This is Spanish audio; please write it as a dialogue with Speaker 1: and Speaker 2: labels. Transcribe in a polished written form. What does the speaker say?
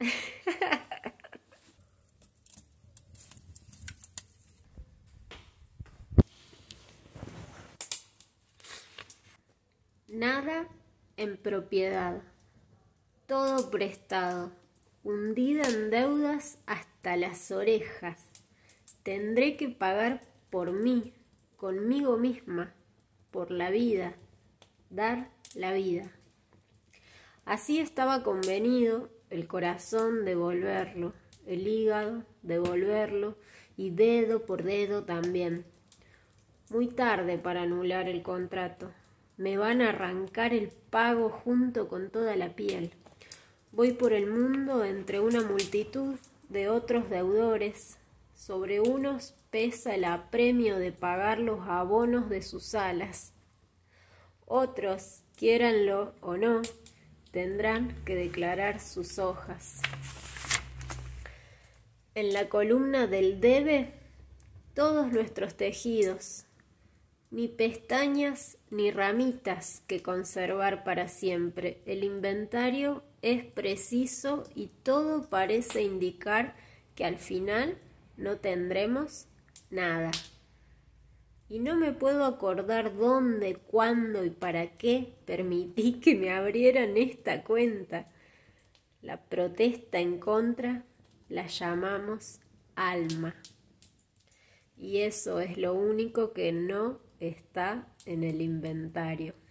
Speaker 1: Nada en propiedad, todo prestado, hundida en deudas hasta las orejas. Tendré que pagar por mí, conmigo misma, por la vida, dar la vida. Así estaba convenido, el corazón devolverlo, el hígado devolverlo y dedo por dedo también. Muy tarde para anular el contrato. Me van a arrancar el pago junto con toda la piel. Voy por el mundo entre una multitud de otros deudores. Sobre unos pesa el apremio de pagar los abonos de sus alas. Otros, quiéranlo o no, tendrán que declarar sus hojas. En la columna del debe, todos nuestros tejidos, ni pestañas ni ramitas que conservar para siempre. El inventario es preciso y todo parece indicar que al final no tendremos nada. Y no me puedo acordar dónde, cuándo y para qué permití que me abrieran esta cuenta. La protesta en contra la llamamos alma. Y eso es lo único que no está en el inventario.